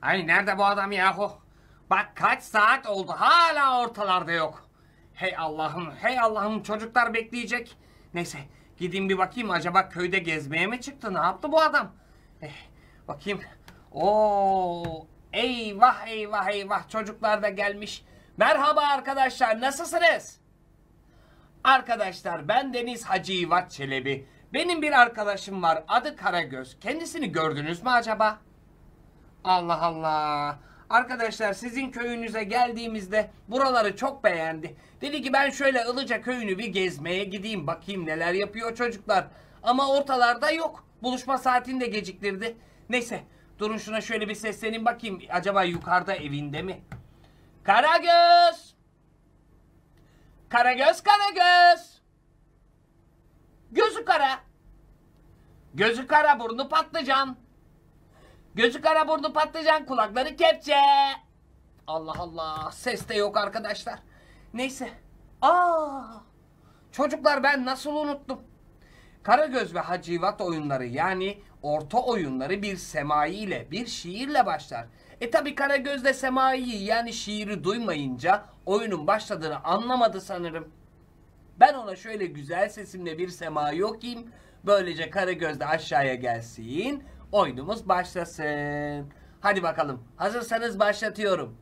Ay nerede bu adam yahu? Bak kaç saat oldu hala ortalarda yok. Hey Allah'ım, hey Allah'ım, çocuklar bekleyecek. Neyse gideyim bir bakayım, acaba köyde gezmeye mi çıktı, ne yaptı bu adam? Bakayım. Oo, eyvah eyvah eyvah, çocuklar da gelmiş. Merhaba arkadaşlar, nasılsınız? Arkadaşlar ben Deniz Hacı İvat Çelebi. Benim bir arkadaşım var, adı Karagöz. Kendisini gördünüz mü acaba? Allah Allah. Arkadaşlar sizin köyünüze geldiğimizde buraları çok beğendi. Dedi ki ben şöyle Ilıca köyünü bir gezmeye gideyim, bakayım neler yapıyor çocuklar. Ama ortalarda yok. Buluşma saatini de geciktirdi. Neyse durun şuna şöyle bir sesleneyim bakayım. Acaba yukarıda evinde mi? Karagöz! Karagöz, Karagöz! Gözü kara. Gözü kara, burnu patlıcan. Gözü kara, burnu patlıcan, kulakları kepçe. Allah Allah, ses de yok arkadaşlar. Neyse. Çocuklar ben nasıl unuttum. Karagöz ve Hacivat oyunları, yani orta oyunları bir semai ile, bir şiirle başlar. Tabi Karagöz de semaiyi, yani şiiri duymayınca oyunun başladığını anlamadı sanırım. Ben ona şöyle güzel sesimle bir semai okuyayım. Böylece Karagöz de aşağıya gelsin. Oyunumuz başlasın. Hadi bakalım. Hazırsanız başlatıyorum.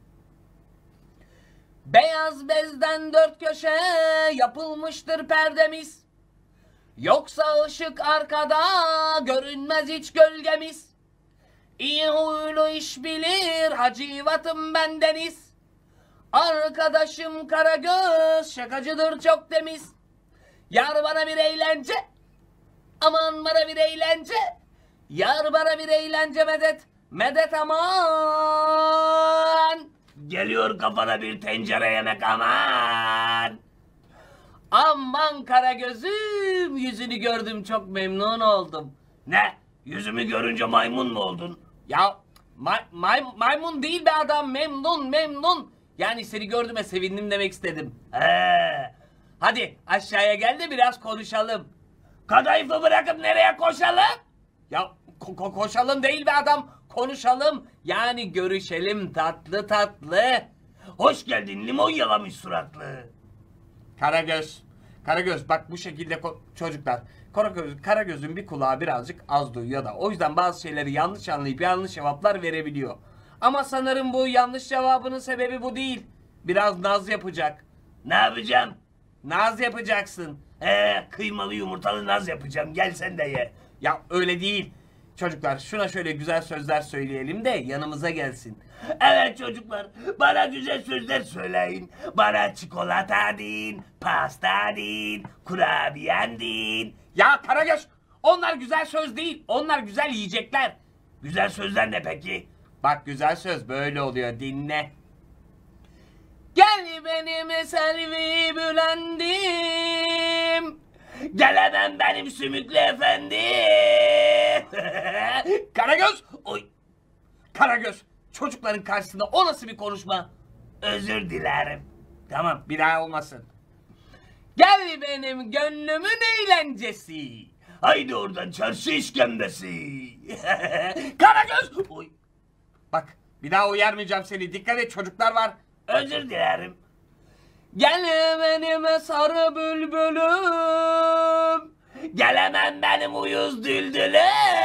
Beyaz bezden dört köşe yapılmıştır perdemiz. Yoksa ışık arkada görünmez hiç gölgemiz. İyi huylu iş bilir Hacivat'ım bendeniz. Arkadaşım Karagöz şakacıdır çok temiz. Yar bana bir eğlence, aman bana bir eğlence. Yar bana bir eğlence medet, medet aman. Geliyor kafana bir tencere yemek aman. Aman Karagöz'üm, yüzünü gördüm çok memnun oldum. Ne? Yüzümü görünce maymun mu oldun? Ya maymun değil be adam, memnun memnun. Yani seni gördüğüme sevindim demek istedim. Hadi aşağıya gel de biraz konuşalım. Kadayıfı bırakıp nereye koşalım? Ya koşalım değil be adam, konuşalım. Yani görüşelim tatlı tatlı. Hoş geldin limon yalamış suratlı. Karagöz bak bu şekilde çocuklar. Karagöz'ün bir kulağı birazcık az duyuyor da o yüzden bazı şeyleri yanlış anlayıp yanlış cevaplar verebiliyor. Ama sanırım bu yanlış cevabının sebebi bu değil. Biraz naz yapacak. Ne yapacağım? Naz yapacaksın. Kıymalı yumurtalı naz yapacağım. Gel sen de ye. Ya öyle değil. Çocuklar şuna şöyle güzel sözler söyleyelim de yanımıza gelsin. Evet çocuklar, bana güzel sözler söyleyin. Bana çikolata deyin, pasta deyin, kurabiyen deyin. Ya Karagöz, onlar güzel söz değil, onlar güzel yiyecekler. Güzel sözler ne peki? Bak güzel söz böyle oluyor, dinle. Gel benim selvi bülendim. Gelemem benim sümüklü efendim. Karagöz! Oy! Karagöz! Çocukların karşısında o nasıl bir konuşma? Özür dilerim. Tamam, bir daha olmasın. Gel benim gönlümün eğlencesi. Haydi oradan çarşı işkembesi. Karagöz! Oy! Bak, bir daha uyarmayacağım seni. Dikkat et, çocuklar var. Özür dilerim. Gel benim sarı bülbülüm. Gelemem benim uyuz düldülüm.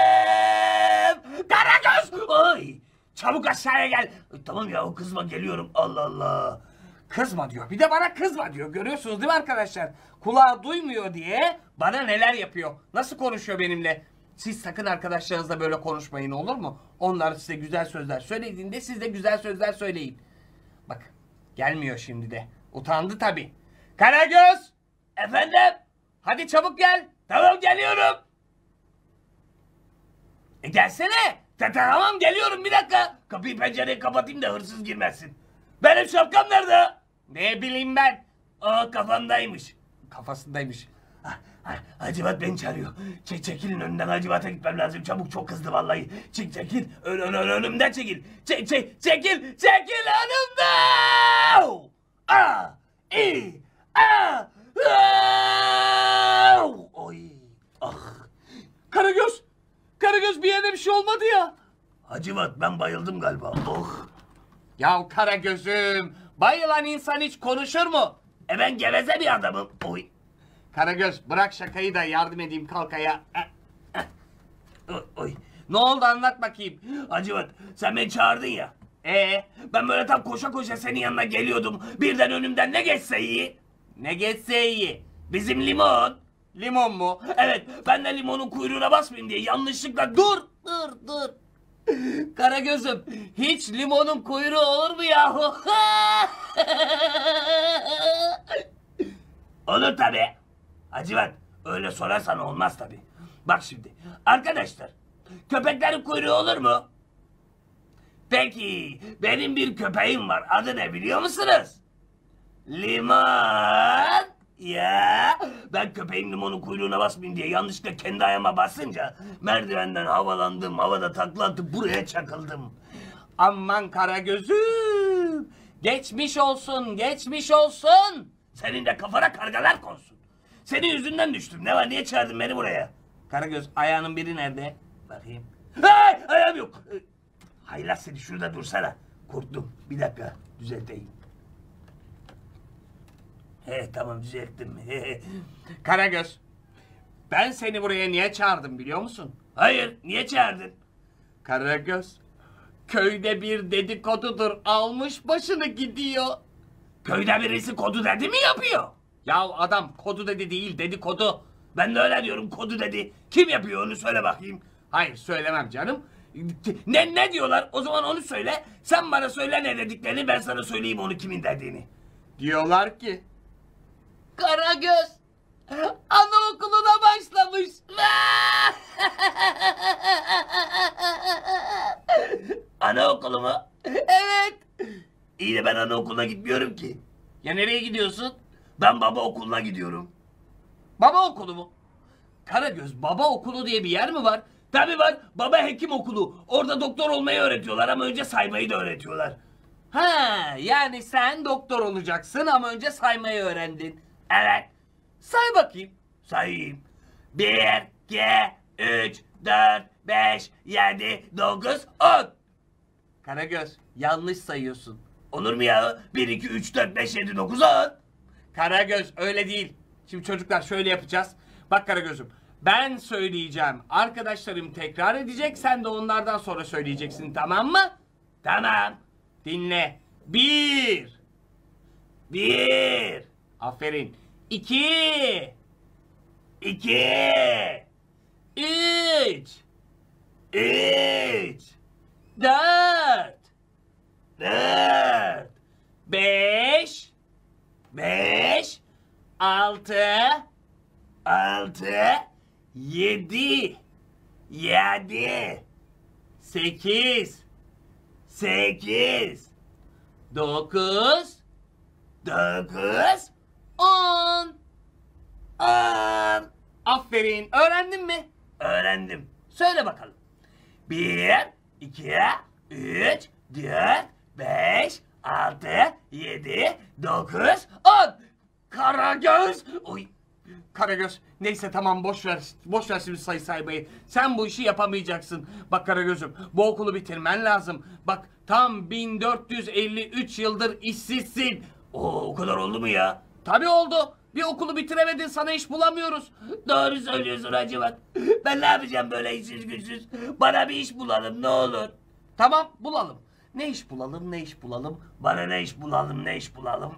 Karagöz! Oy! Çabuk aşağıya gel. Tamam ya, kızma, geliyorum. Allah Allah. Kızma diyor. Bir de bana kızma diyor. Görüyorsunuz değil mi arkadaşlar? Kulağı duymuyor diye bana neler yapıyor. Nasıl konuşuyor benimle? Siz sakın arkadaşlarınızla böyle konuşmayın, olur mu? Onlar size güzel sözler söylediğinde siz de güzel sözler söyleyin. Bak gelmiyor şimdi de. Utandı tabii. Karagöz! Efendim? Hadi çabuk gel. Tamam geliyorum. Gelsene. Tamam geliyorum, bir dakika. Kapıyı pencereyi kapatayım da hırsız girmesin. Benim şapkam nerede? Ne bileyim ben. Kafandaymış. Kafasındaymış. Hacivat beni çağırıyor. Çekilin önünden, Hacivat'a gitmem lazım. Çabuk, çok kızdı vallahi. Çekil. Önümden çekil. Çekil önümden. Oy. Ah. Karagöz bir yerine bir şey olmadı ya. Hacivat, ben bayıldım galiba. Oh. Ya Karagöz'üm, bayılan insan hiç konuşur mu? Ben geveze bir adamım. Oy. Karagöz, bırak şakayı da yardım edeyim, kalk ayağa. Oy. Oy. Ne oldu, anlat bakayım. Hacivat, sen beni çağırdın ya. Ben böyle tam koşa koşa senin yanına geliyordum. Birden önümden ne geçse iyi? Ne geçse iyi. Bizim limon. Limon mu? Evet, ben de limonun kuyruğuna basmayayım diye yanlışlıkla... Dur. Karagöz'üm, hiç limonun kuyruğu olur mu yahu? Olur tabi. Hacivat, öyle sorarsan olmaz tabi. Bak şimdi, arkadaşlar, köpeklerin kuyruğu olur mu? Peki, benim bir köpeğim var. Adı ne biliyor musunuz? Limon. Ya, ben köpeğin limonun kuyruğuna basmayayım diye yanlışlıkla kendi ayağıma basınca merdivenden havalandım, havada takla atıp buraya çakıldım. Aman Karagöz'üm, geçmiş olsun, geçmiş olsun. Senin de kafana kargalar konsun. Senin yüzünden düştüm. Ne var, niye çağırdın beni buraya? Karagöz, ayağının biri nerede? Bakayım. Ay, ayağım yok. Haylaz seni, şurada dursana. Korktum. Bir dakika, düzelteyim. Tamam, düzelttim. Karagöz, ben seni buraya niye çağırdım biliyor musun? Hayır, niye çağırdın? Karagöz, köyde bir dedikodudur, almış başını gidiyor. Köyde birisi kodu dedi mi yapıyor? Ya adam kodu dedi değil, dedikodu. Ben de öyle diyorum, kodu dedi. Kim yapıyor onu, söyle bakayım. Hayır, söylemem canım. Ne diyorlar? O zaman onu söyle. Sen bana söyle ne dediklerini, ben sana söyleyeyim onu kimin dediğini. Diyorlar ki Karagöz anaokuluna başlamış. Anaokulu mu? Evet. İyi de ben anaokuluna gitmiyorum ki. Ya nereye gidiyorsun? Ben baba okuluna gidiyorum. Baba okulu mu? Karagöz, baba okulu diye bir yer mi var? Tabii var. Baba hekim okulu. Orada doktor olmayı öğretiyorlar ama önce saymayı da öğretiyorlar. Ha, yani sen doktor olacaksın ama önce saymayı öğrendin. Evet. Say bakayım. Sayayım. 1, 2, 3, 4, 5, 7, 9, 10. Karagöz, yanlış sayıyorsun. Olur mu ya? 1, 2, 3, 4, 5, 7, 9, 10. Karagöz, öyle değil. Şimdi çocuklar şöyle yapacağız. Bak Karagöz'üm, ben söyleyeceğim. Arkadaşlarım tekrar edecek. Sen de onlardan sonra söyleyeceksin, tamam mı? Tamam. Dinle. 1. 1, Aferin. 2. 2, 3. 3, 4. 4, 5. 5, 6. 6, 7, 7, 8. 8, 9. 9, 10. 10. Aferin. Öğrendin mi? Öğrendim. Söyle bakalım. 1, 2, 3, 4, 5, 6, 7, 9, 10. Karagöz. Oy. Karagöz, neyse tamam, boş ver. Boş ver şimdi sayı saymayı. Sen bu işi yapamayacaksın. Bak Karagöz'üm, bu okulu bitirmen lazım. Bak tam 1453 yıldır işsizsin. O kadar oldu mu ya? Tabii oldu. Bir okulu bitiremedin, sana iş bulamıyoruz. Doğru söylüyorsun Hacivat. Ben ne yapacağım böyle işsiz güçsüz? Bana bir iş bulalım ne olur. Tamam, bulalım. Ne iş bulalım, ne iş bulalım? Bana ne iş bulalım, ne iş bulalım?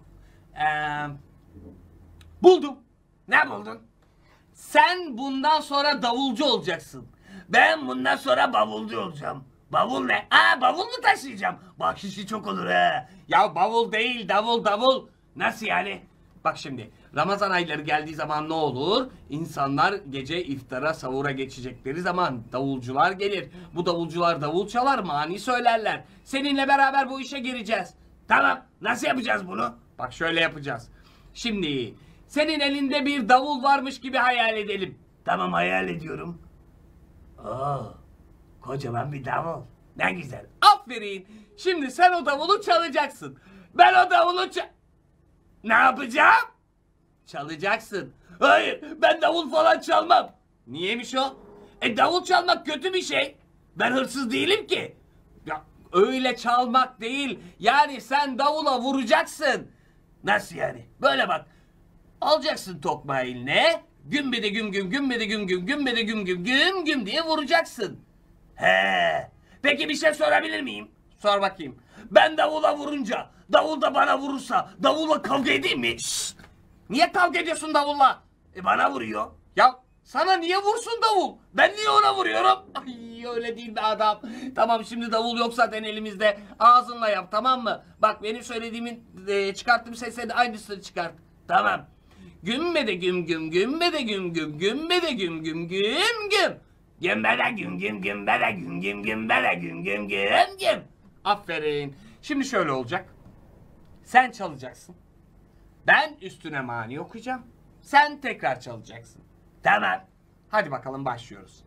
Buldum. Ne buldun? Sen bundan sonra davulcu olacaksın. Ben bundan sonra bavulcu olacağım. Bavul ne? Bavul mu taşıyacağım? Bahşişi çok olur ha. Ya bavul değil, davul davul. Nasıl yani? Bak şimdi, Ramazan ayları geldiği zaman ne olur? İnsanlar gece iftara, sahura geçecekleri zaman davulcular gelir. Bu davulcular davul çalar, mani söylerler. Seninle beraber bu işe gireceğiz. Tamam. Nasıl yapacağız bunu? Bak şöyle yapacağız. Şimdi senin elinde bir davul varmış gibi hayal edelim. Tamam, hayal ediyorum. Kocaman bir davul. Ne güzel. Aferin. Şimdi sen o davulu çalacaksın. Ben o davulu Ne yapacağım? Çalacaksın. Hayır, ben davul falan çalmam. Niyemiş o? Davul çalmak kötü bir şey. Ben hırsız değilim ki. öyle çalmak değil. Yani sen davula vuracaksın. Nasıl yani? Böyle bak. Alacaksın tokmağı eline. Gümbede güm güm, gümbede güm güm, gümbede güm güm, güm güm diye vuracaksın. He. Peki bir şey sorabilir miyim? Sor bakayım. Ben davula vurunca, davul da bana vurursa, davulla kavga edeyim mi? Şşt! Niye kavga ediyorsun davulla? Bana vuruyor. Ya sana niye vursun davul? Ben niye ona vuruyorum? Ay öyle değil be adam. Tamam şimdi davul yok zaten elimizde. Ağzınla yap tamam mı? Bak benim söylediğimin çıkarttığım sesle de aynısını çıkart. Tamam. Gümbede güm güm, gümbede güm güm, gümbede güm güm güm güm. Gümbele güm güm gümbele güm güm gümbele güm güm güm güm. Aferin. Şimdi şöyle olacak. Sen çalacaksın. Ben üstüne mani okuyacağım. Sen tekrar çalacaksın. Tamam. Hadi bakalım başlıyoruz.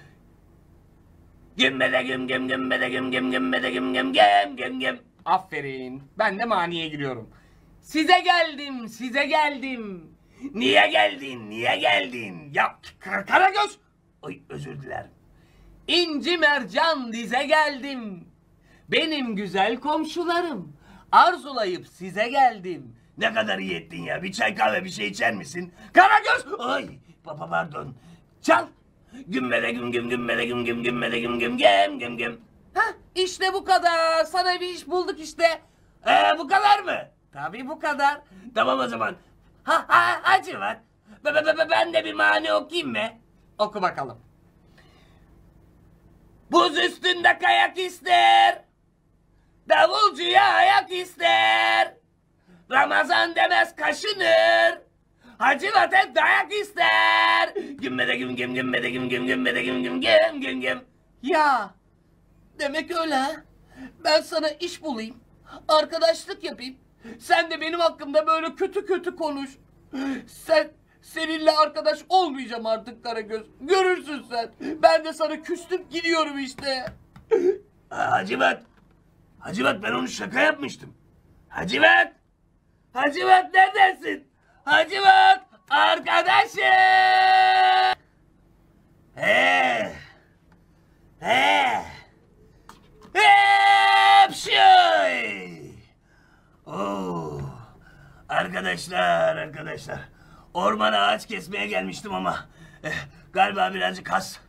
Gümbele güm güm gümbele güm güm gümbele güm güm güm güm güm. Aferin. Ben de maniye giriyorum. Size geldim, size geldim. Niye geldin? Niye geldin? Ya Karagöz. Oy özür dilerim. İnci mercan dize geldim. Benim güzel komşularım. Arzulayıp size geldim. Ne kadar iyi ettin ya. Bir çay kahve bir şey içer misin? Karagöz. Ay pardon. Çal. Gümbele güm güm gümbele güm güm gümbele güm güm güm güm güm. Hah işte bu kadar. Sana bir iş bulduk işte. Bu kadar mı? Tabii bu kadar. Tamam o zaman. Hacı var. Ben de bir mani okuyayım mı? Oku bakalım. Buz üstünde kayak ister. Davulcuya ayak ister. Ramazan demez kaşınır. Hacivat hep dayak ister. Gümbede güm güm gümbede güm güm gümbede güm güm güm güm güm. Ya demek öyle ha. Ben sana iş bulayım. Arkadaşlık yapayım. Sen de benim hakkımda böyle kötü kötü konuş. Seninle arkadaş olmayacağım artık Karagöz. Görürsün sen. Ben de sana küstüm gidiyorum işte. Hacivat. Hacivat ben onu şaka yapmıştım. Hacivat. Hacivat neredesin? Hacivat arkadaşım. He. Hepşoy. Oo. Arkadaşlar. Ormana ağaç kesmeye gelmiştim ama galiba birazcık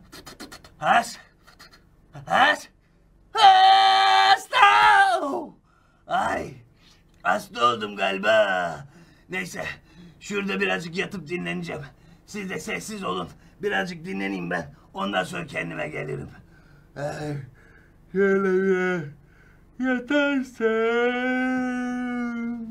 hasta. Ay. Hasta oldum galiba. Neyse. Şurada birazcık yatıp dinleneceğim. Siz de sessiz olun. Birazcık dinleneyim ben. Ondan sonra kendime gelirim. Şöyle bir yatarsam.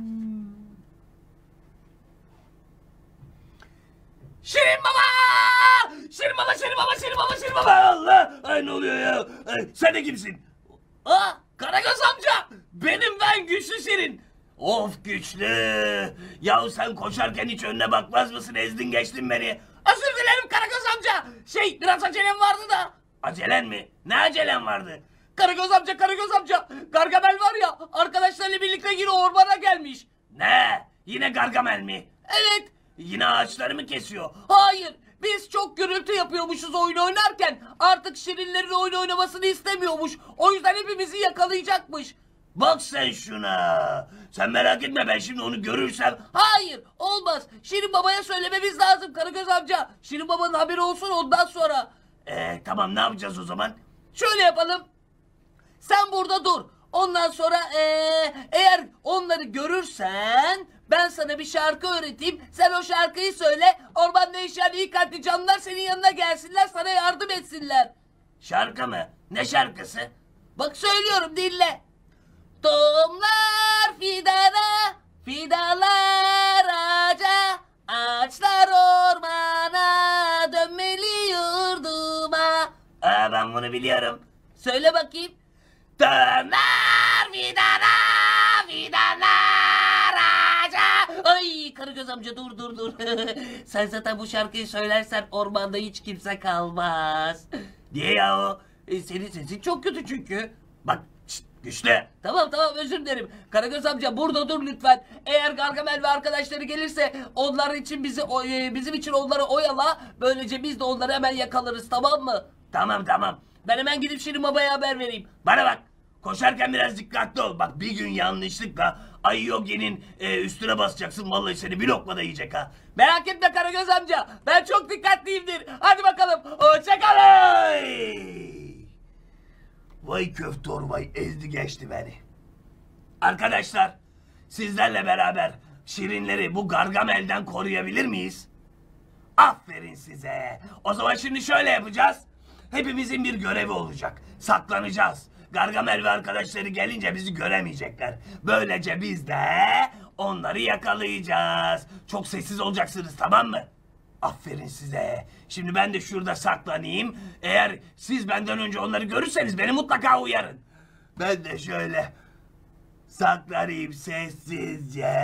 Şirin baba! Şirin baba! Allah! Ay ne oluyor ya? Ay, sen de kimsin? Karagöz amca! Benim ben Güçlü Şirin. Of Güçlü! Yahu sen koşarken hiç önüne bakmaz mısın? Ezdin geçtin beni. Özür dilerim Karagöz amca. Biraz acelem vardı da. Acelen mi? Ne acelen vardı? Karagöz amca. Gargamel var ya arkadaşlarıyla birlikte yine ormana gelmiş. Ne? Yine Gargamel mi? Evet. Yine ağaçları mı kesiyor? Hayır. Biz çok gürültü yapıyormuşuz oyun oynarken. Artık Şirinlerin oyun oynamasını istemiyormuş. O yüzden hepimizi yakalayacakmış. Bak sen şuna. Sen merak etme ben şimdi onu görürsem. Hayır olmaz. Şirin babaya söylememiz lazım Karagöz amca. Şirin babanın haberi olsun ondan sonra. Tamam ne yapacağız o zaman? Şöyle yapalım. Sen burada dur. Ondan sonra eğer onları görürsen ben sana bir şarkı öğreteyim. Sen o şarkıyı söyle. Ormanda yaşayan iyi kalpli canlılar senin yanına gelsinler. Sana yardım etsinler. Şarkı mı? Ne şarkısı? Bak söylüyorum dinle. Tohumlar fidana, fidanlar ağaca, ağaçlar ormana, dönmeli yurduma. Ben bunu biliyorum. Söyle bakayım. Tohumlar fidana, fidanlar ağaca. Ay Karagöz amca dur. Sen zaten bu şarkıyı söylersen ormanda hiç kimse kalmaz. Diye ya o. Senin sesin çok kötü çünkü. Bak Güçlü. Tamam özür dilerim. Karagöz amca burada dur lütfen. Eğer Gargamel ve arkadaşları gelirse onlar için bizim için onları oyala. Böylece biz de onları hemen yakalarız tamam mı? Tamam. Ben hemen gidip Şirin babaya haber vereyim. Bana bak. Koşarken biraz dikkatli ol. Bak bir gün yanlışlıkla Ayyogi'nin üstüne basacaksın. Vallahi seni bir lokmada yiyecek ha. Merak etme Karagöz amca. Ben çok dikkatliyimdir. Hadi bakalım. Hoşçakalın. Vay köftor vay, ezdi geçti beni. Arkadaşlar, sizlerle beraber şirinleri bu Gargamel'den koruyabilir miyiz? Aferin size. O zaman şimdi şöyle yapacağız. Hepimizin bir görevi olacak. Saklanacağız. Gargamel ve arkadaşları gelince bizi göremeyecekler. Böylece biz de onları yakalayacağız. Çok sessiz olacaksınız, tamam mı? Aferin size. Şimdi ben de şurada saklanayım. Eğer siz benden önce onları görürseniz beni mutlaka uyarın. Ben de şöyle saklanayım sessizce.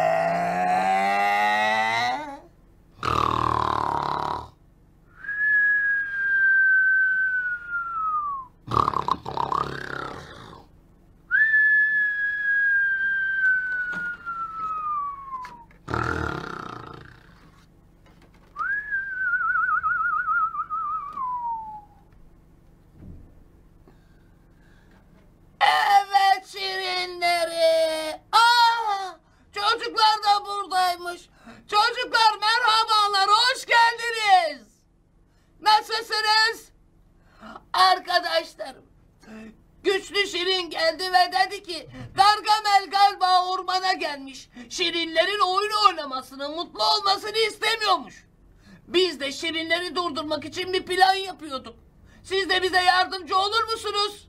Evet şirinleri. Çocuklar da buradaymış. Çocuklar merhabalar, hoş geldiniz. Nasılsınız? Arkadaşlarım, güçlü şirin geldi ve dedi ki Gargamel galiba ormana gelmiş. Şirinlerin oyun oynamasını, mutlu olmasını istemiyormuş. Biz de şirinleri durdurmak için bir plan yapıyorduk. Siz de bize yardımcı olur musunuz?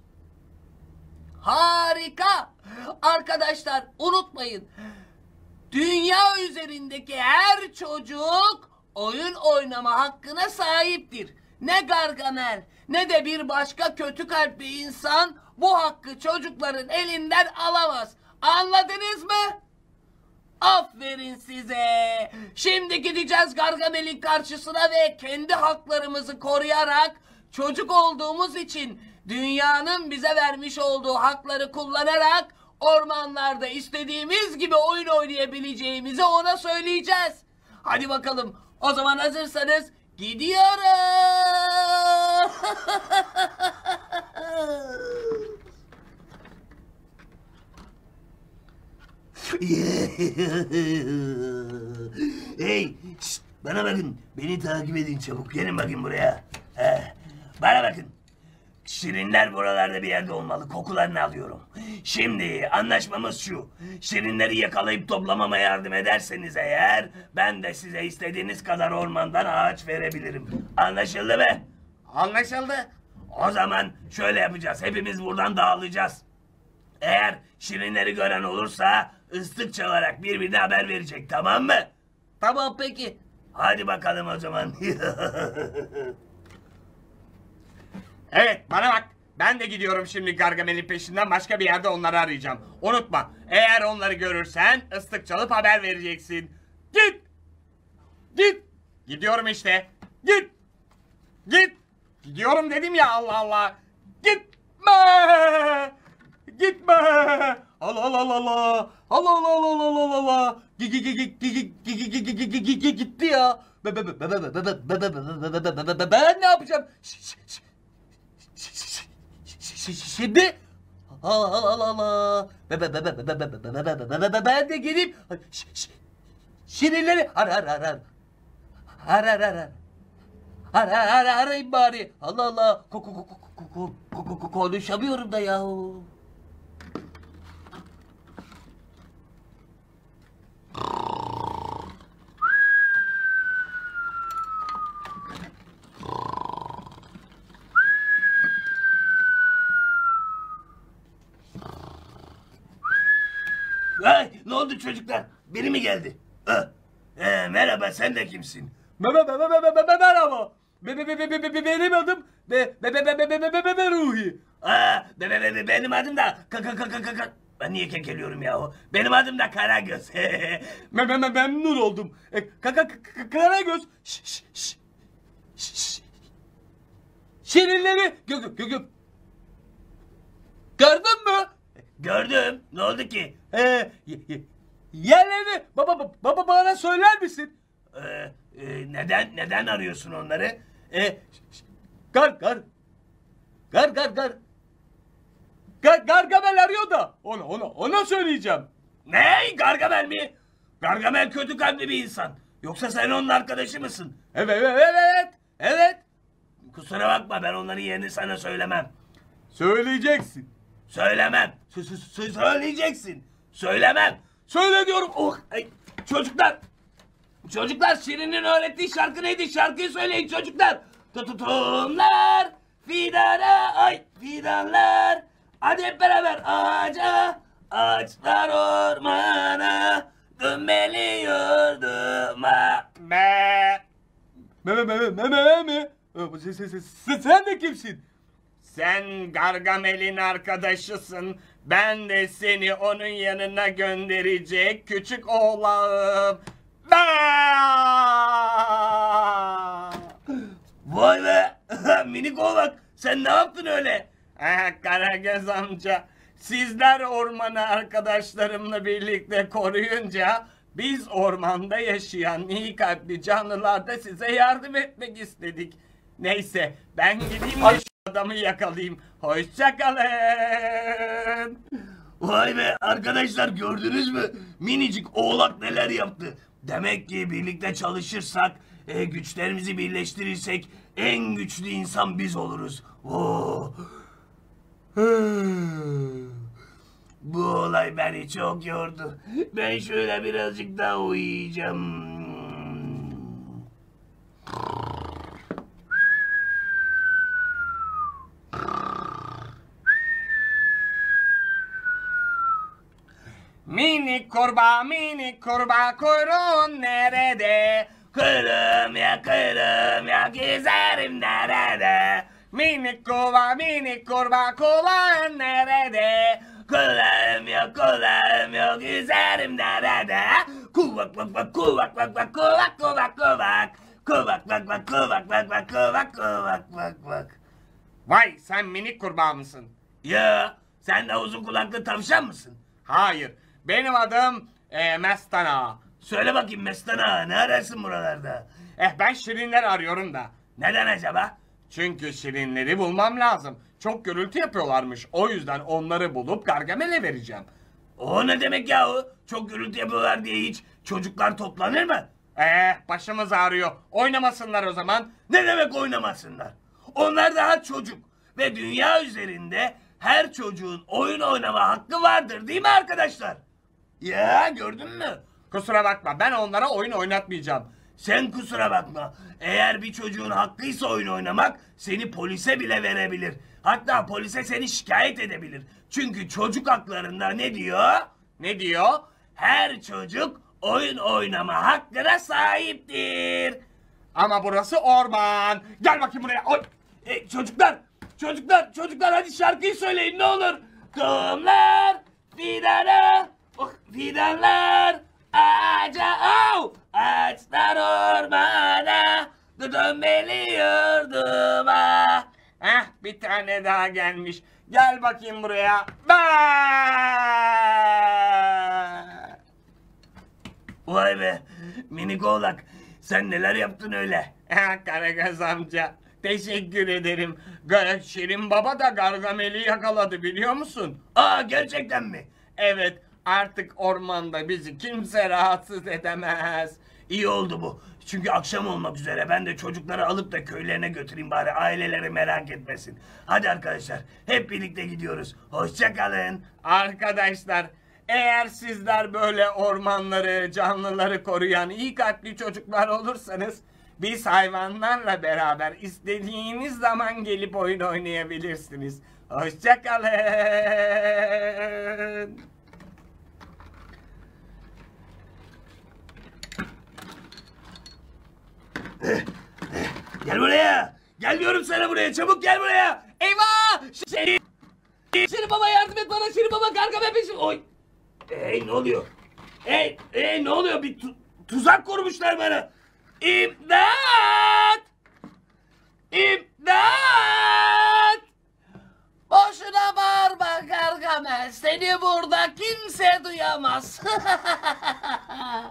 Harika! Arkadaşlar unutmayın. Dünya üzerindeki her çocuk oyun oynama hakkına sahiptir. Ne Gargamel ne de bir başka kötü kalpli insan bu hakkı çocukların elinden alamaz. Anladınız mı? Aferin size. Şimdi gideceğiz Gargamel'in karşısına ve kendi haklarımızı koruyarak çocuk olduğumuz için dünyanın bize vermiş olduğu hakları kullanarak ormanlarda istediğimiz gibi oyun oynayabileceğimizi ona söyleyeceğiz. Hadi bakalım. O zaman hazırsanız gidiyoruz. Hey, şşt, bana bakın. Beni takip edin çabuk. Gelin bakın buraya. Bana bakın. Şirinler buralarda bir yerde olmalı. Kokularını alıyorum. Şimdi anlaşmamız şu. Şirinleri yakalayıp toplamama yardım ederseniz eğer ben de size istediğiniz kadar ormandan ağaç verebilirim. Anlaşıldı mı? Anlaşıldı. O zaman şöyle yapacağız. Hepimiz buradan dağılacağız. Eğer şirinleri gören olursa ıslık çalarak birbirine haber verecek, tamam mı? Tamam peki. Hadi bakalım o zaman. Evet bana bak. Ben de gidiyorum şimdi Gargamel'in peşinden, başka bir yerde onları arayacağım. Unutma. Eğer onları görürsen ıslık çalıp haber vereceksin. Git. Git. Gidiyorum işte. Git. Git. Gidiyorum dedim ya, Allah Allah. Gitme. Gitme. Allah Allah Allah Allah. Allah Allah Allah Allah Allah. Gitti ya. Ben ne yapacağım? Şimdi Allah Allah Allah. Ben de gelip şirinleri arayayım bari. Allah Allah. Konuşamıyorum da yahu. Ay, ne oldu çocuklar? Biri mi geldi? Merhaba, sen de kimsin? Merhaba. Benim adım Ruhi. Benim adım da Ben niye kekeliyorum yahu? Benim adım da Karagöz. Memnun oldum. Karagöz. Şirinleri gördün mü? Gördüm. Ne oldu ki? Yerlerini bana söyler misin? Neden arıyorsun onları? Gar. Gargamel arıyor da ona söyleyeceğim. Ne? Gargamel mi? Gargamel kötü kalpli bir insan. Yoksa sen onun arkadaşı mısın? Evet. Kusura bakma, ben onların yerini sana söylemem. Söyleyeceksin. Söylemem. Söyleyeceksin. Söylemem. Söyle diyorum. Oh, ay, çocuklar. Çocuklar, Şirin'in öğrettiği şarkı neydi? Şarkıyı söyleyin çocuklar. Tutumlar fidana, ay fidanlar. Hadi hep beraber ağaca, ağaçlar ormana, dönmeli yurduma. Me. Sen de kimsin? Sen Gargamel'in arkadaşısın. Ben de seni onun yanına gönderecek küçük oğlağım. Vay be. Minik oğlak, sen ne yaptın öyle? Karagöz amca, sizler ormanı arkadaşlarımla birlikte koruyunca biz ormanda yaşayan iyi kalpli canlılar da size yardım etmek istedik. Neyse, ben gideyim de şu adamı yakalayayım. Hoşça kalın. Vay be arkadaşlar, gördünüz mü? Minicik oğlak neler yaptı. Demek ki birlikte çalışırsak, güçlerimizi birleştirirsek en güçlü insan biz oluruz. Oh. Bu olay beni çok yordu. Ben şöyle birazcık daha uyuyacağım. Minik kurbağa kuyruğun nerede? Kırım ya gezerim nerede? Minik kurbağa kulağın nerede? Kulağım yok gezerim nerede? Kuvak vak vak kuvak vak vak kuvak kuvak kuvak. Kuvak vak vak kuvak vak vak kuvak kuvak vak vak. Vay, sen minik kurbağa mısın? Ya sen de uzun kulaklı tavşan mısın? Hayır, benim adım Mestana. Söyle bakayım Mestana, ne ararsın buralarda? Ben şirinler arıyorum da. Neden acaba? Çünkü şirinleri bulmam lazım. Çok gürültü yapıyorlarmış. O yüzden onları bulup Gargamel'e vereceğim. O ne demek yahu? Çok gürültü yapıyorlar diye hiç çocuklar toplanır mı? Başımız ağrıyor. Oynamasınlar o zaman. Ne demek oynamasınlar? Onlar daha çocuk ve dünya üzerinde her çocuğun oyun oynama hakkı vardır, değil mi arkadaşlar? Ya gördün mü? Kusura bakma, ben onlara oyun oynatmayacağım. Sen kusura bakma. Eğer bir çocuğun hakkıysa oyun oynamak, seni polise bile verebilir. Hatta polise seni şikayet edebilir. Çünkü çocuk haklarında ne diyor? Ne diyor? Her çocuk oyun oynama hakkına sahiptir. Ama burası orman. Gel bakayım buraya. Oy. Çocuklar hadi şarkıyı söyleyin ne olur. Tohumlar fidana, oh, fidanlar ağaca, oh, ağaçlar ormana, dönmeli yurduma. Bir tane daha gelmiş. Gel bakayım buraya. Vay be minik oğlak, sen neler yaptın öyle? Karagöz amca, teşekkür ederim. Şirin Baba da Gargamel'i yakaladı, biliyor musun? Aa, gerçekten mi? Evet, artık ormanda bizi kimse rahatsız edemez. İyi oldu bu. Çünkü akşam olmak üzere, ben de çocukları alıp da köylerine götüreyim bari, aileleri merak etmesin. Hadi arkadaşlar, hep birlikte gidiyoruz. Hoşça kalın. Arkadaşlar, eğer sizler böyle ormanları, canlıları koruyan iyi kalpli çocuklar olursanız, biz hayvanlarla beraber istediğiniz zaman gelip oyun oynayabilirsiniz. Hoşça kalın. Gel buraya. Gel diyorum sana buraya. Çabuk gel buraya. Eyvah! Şirin Baba yardım et bana. Şirin Baba Gargamel peşim. Oy. Ne oluyor? Ne oluyor? Bir tuzak kurmuşlar bana. İmdat! İmdat! Boşuna bağırma Gargamel. Seni burada kimse duyamaz.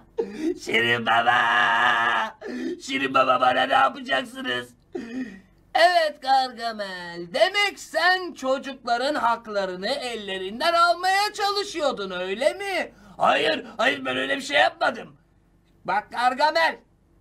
Şirin Baba! Şirin Baba, bana ne yapacaksınız? Evet Gargamel, demek sen çocukların haklarını ellerinden almaya çalışıyordun, öyle mi? Hayır, hayır, ben öyle bir şey yapmadım. Bak Gargamel,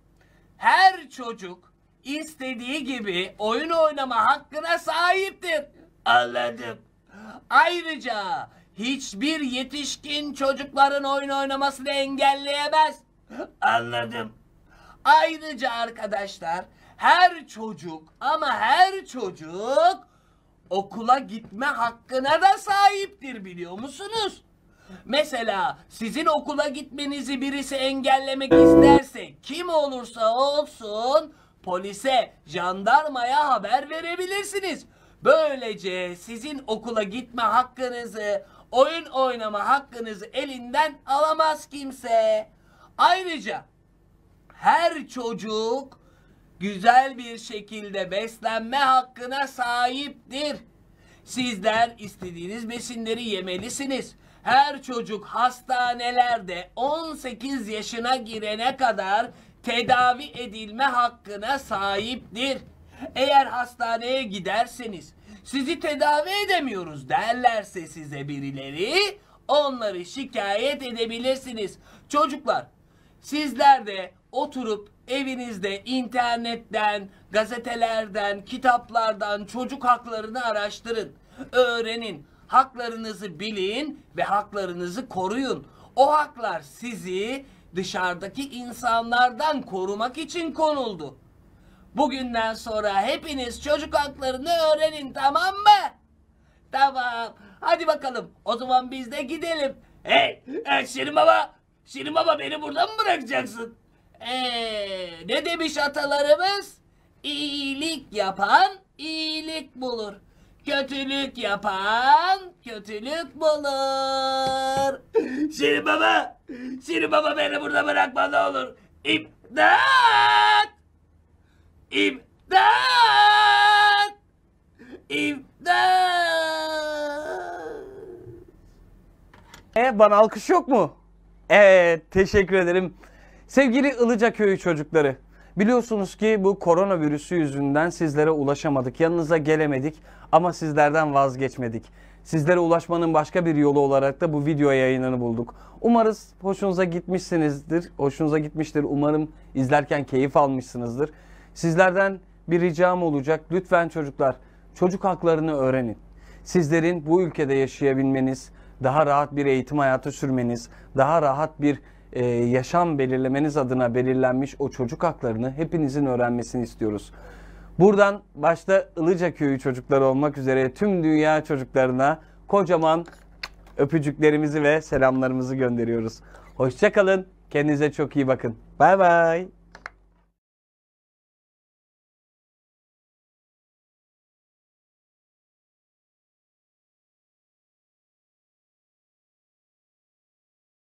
her çocuk istediği gibi oyun oynama hakkına sahiptir. Anladım. Ayrıca hiçbir yetişkin çocukların oyun oynamasını engelleyemez. Anladım. Ayrıca arkadaşlar, her çocuk ama her çocuk okula gitme hakkına da sahiptir, biliyor musunuz? Mesela sizin okula gitmenizi birisi engellemek isterse, kim olursa olsun polise, jandarmaya haber verebilirsiniz. Böylece sizin okula gitme hakkınızı, oyun oynama hakkınızı elinden alamaz kimse. Ayrıca her çocuk güzel bir şekilde beslenme hakkına sahiptir. Sizler istediğiniz besinleri yemelisiniz. Her çocuk hastanelerde 18 yaşına girene kadar tedavi edilme hakkına sahiptir. Eğer hastaneye giderseniz sizi tedavi edemiyoruz derlerse size birileri, onları şikayet edebilirsiniz. Çocuklar, sizler de oturup evinizde internetten, gazetelerden, kitaplardan çocuk haklarını araştırın. Öğrenin, haklarınızı bilin ve haklarınızı koruyun. O haklar sizi dışarıdaki insanlardan korumak için konuldu. Bugünden sonra hepiniz çocuk haklarını öğrenin, tamam mı? Tamam. Hadi bakalım. O zaman biz de gidelim. Hey, Şirin Baba. Şirin Baba, beni burada mı bırakacaksın? Ne demiş atalarımız? İyilik yapan iyilik bulur. Kötülük yapan kötülük bulur. Şirin Baba. Şirin Baba, beni burada bırakma ne olur. İmdat! İmdat! İmdat! Bana alkış yok mu? Evet, teşekkür ederim. Sevgili Ilıca Köyü çocukları, biliyorsunuz ki bu koronavirüsü yüzünden sizlere ulaşamadık, yanınıza gelemedik ama sizlerden vazgeçmedik. Sizlere ulaşmanın başka bir yolu olarak da bu video yayınını bulduk. Umarız hoşunuza gitmiştir. Umarım izlerken keyif almışsınızdır. Sizlerden bir ricam olacak. Lütfen çocuklar, çocuk haklarını öğrenin. Sizlerin bu ülkede yaşayabilmeniz, daha rahat bir eğitim hayatı sürmeniz, daha rahat bir yaşam belirlemeniz adına belirlenmiş o çocuk haklarını hepinizin öğrenmesini istiyoruz. Buradan başta Ilıca Köyü çocukları olmak üzere tüm dünya çocuklarına kocaman öpücüklerimizi ve selamlarımızı gönderiyoruz. Hoşça kalın, kendinize çok iyi bakın. Bay bay.